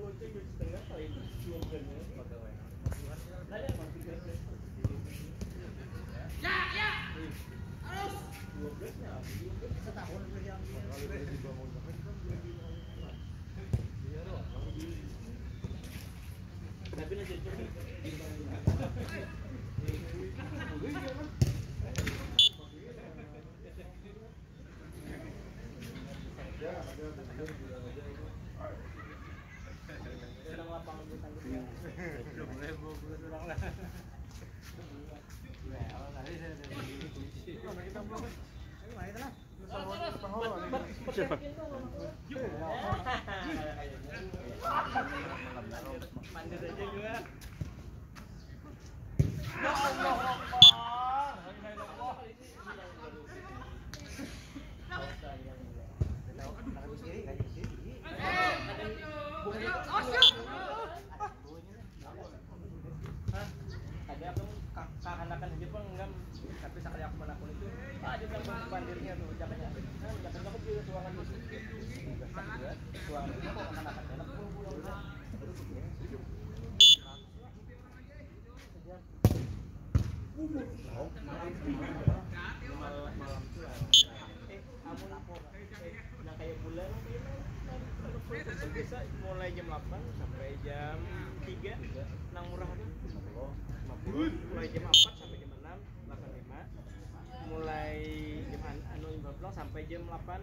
Mulai jam 8 sampai jam 3 nang murah tuh. Mulai jam 4 sampai jam 6 85. Mulai jam 15 sampai jam 8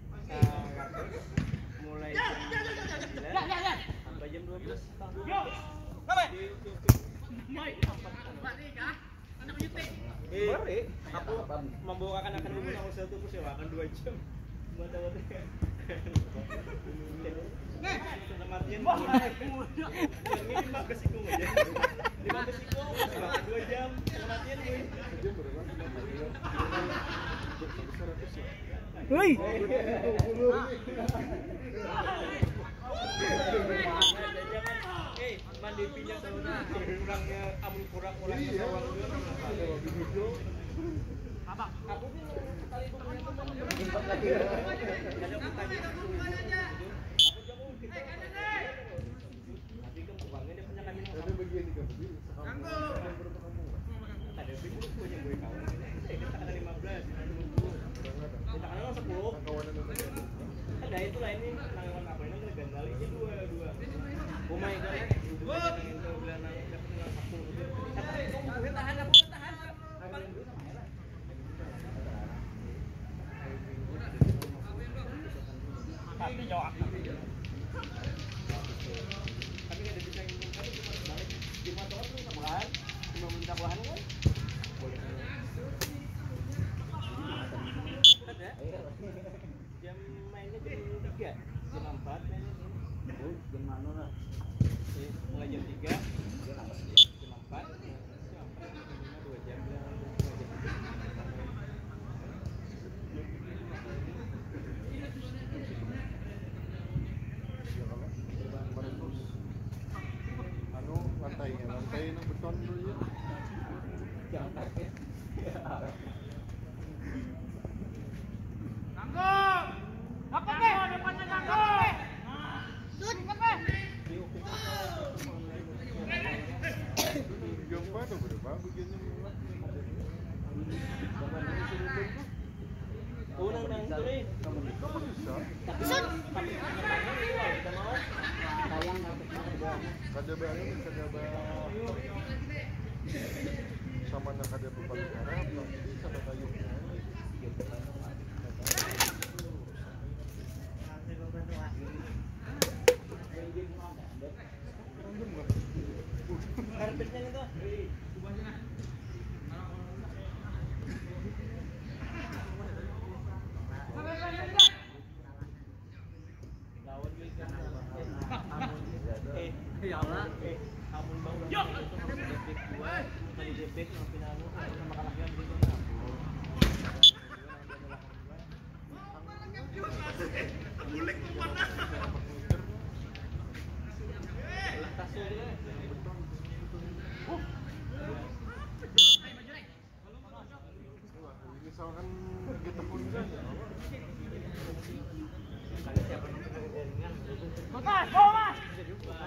mulai jam 9 sampai jam 12. Aku membawakan akan hubungan sama satu persewakan 2 jam. Matian ini mah kesikung aja. Lima kesikung 2 jam matian gue. Woi. Mandi pinjam saudara kurangnya amun kurang-kurangnya sawang dulu. Abang, aku nih sekali bukunya tuh mau lagi. Ada tadi. Tapi kan uangnya dia punya kami. Ada bagian di kamu. Kanggo. Ada bingung punya gue kawan. Kita kata 15, 20. Kita kan 10. Ada itu lah ini nangan apa ini kena gandalinya 2. Oh my god. Itu bilang dapat 10. Tapi tahan aku tahan. Tapi jawab. Tapi nggak ada bisa yang kan cuma balik di motor tuh tambahan, cuma minta tambahan kan? Boleh. Ada? Jam mainnya jam 3, jam 4 mainnya. Oh, jam mana lah? Mulai jam 3, jam 4, jam 2 jam. Lantai yang beton dulu ya. Jangan takut. Ganggu. Apa be? Depannya ganggu. Sud, apa? Jam berapa berapa begini? Unang nang tuloy. Kamu bisa? Sud. Kita mau. Sayang Kada bayar, kada bayar. Sama nak kada berbalik Arab, tapi sama kayu. Karpetnya itu. Ya Allah. Amun bang. Yo. Tadi debek pinanu sama kalahnya gitu. Bulek mana? Misalkan kita pun kan ya. Mas, go mas.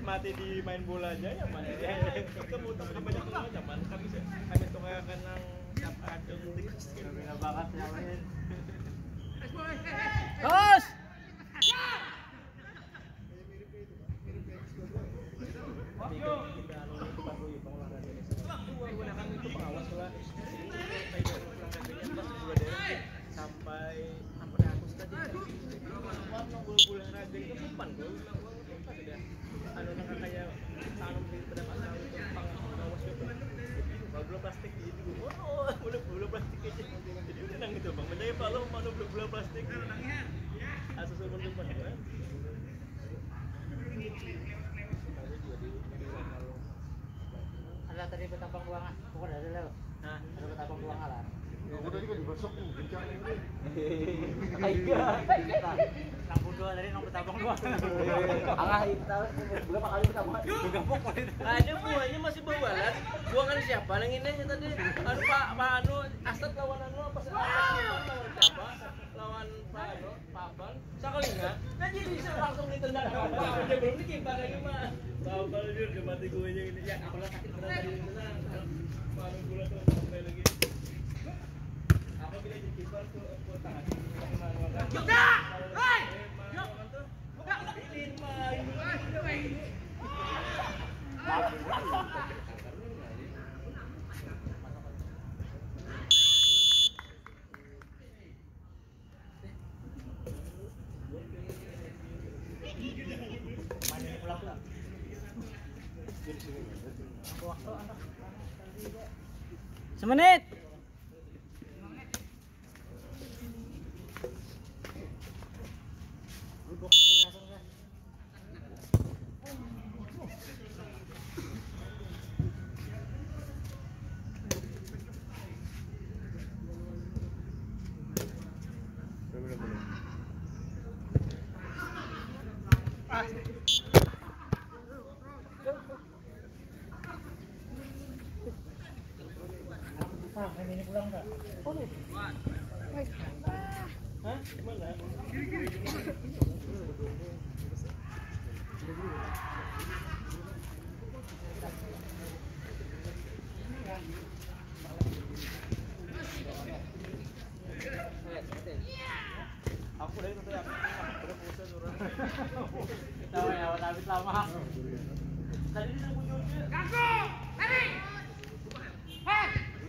mati di main bolanya ya man. Kamu tak banyak tuh zaman kami tuh kayak kenang siapa ada tikus beda banget ya main. Terus. Sampai aku tadi warna bola raga itu depan gue anu nang kayak tanam di pada masa itu pengawas itu bola plastik gitu bola plastik aja jadi udah nang gitu bang menjadi pak lo mana bola plastik asal bentuk mana Ada tadi betapang buangan, pokoknya ada lewat. Nah, ada betapang buangan lah. Aku tadi kan digosok nih, kencang ini. Iya. Nang dua tadi nang betapang dua. Alah itu berapa kali betapang? Juga pokok. Ada buahnya masih bawalan. Buangan siapa nang ini tadi? Anu Pak Anu Asad lawan anu apa sih? Lawan siapa? Lawan Pak Anu, Pak Bang. Sakalinga. Nah jadi bisa langsung ditendang. Dia belum dikimpar lagi mah. Babal dia udah mati gue nya ini. Ya apalah sakit berat tadi tenang. Pak Anu gula tuh sampai lagi. Apa bila jadi kiper tuh tangan. Juga. Hei. Buka. Ini main. Semenit. Ini pulang enggak? Hah? Gimana? Aku dari itu ya, berpose surat. Tahu ya, habis lama. Tadi dia munculnya. Ganggu! Hei! Hei!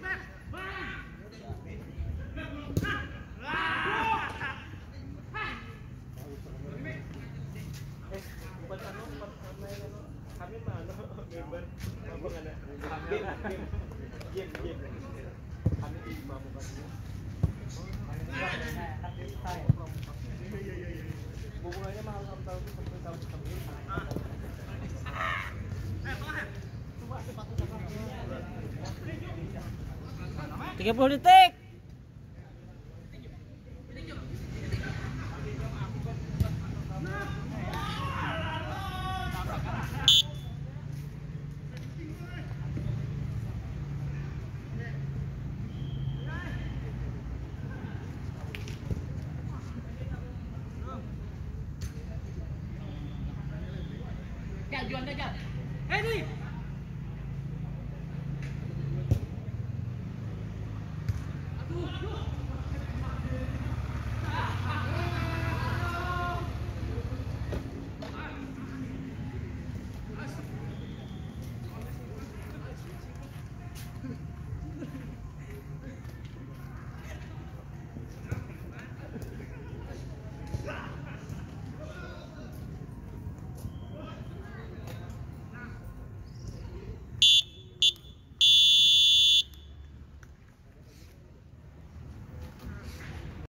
Bukan anu, kami mah anu gambar apa ada game kami di Bamukan bukulannya mahal tahun itu sampai tahun 30 detik. Juan aja. Hei,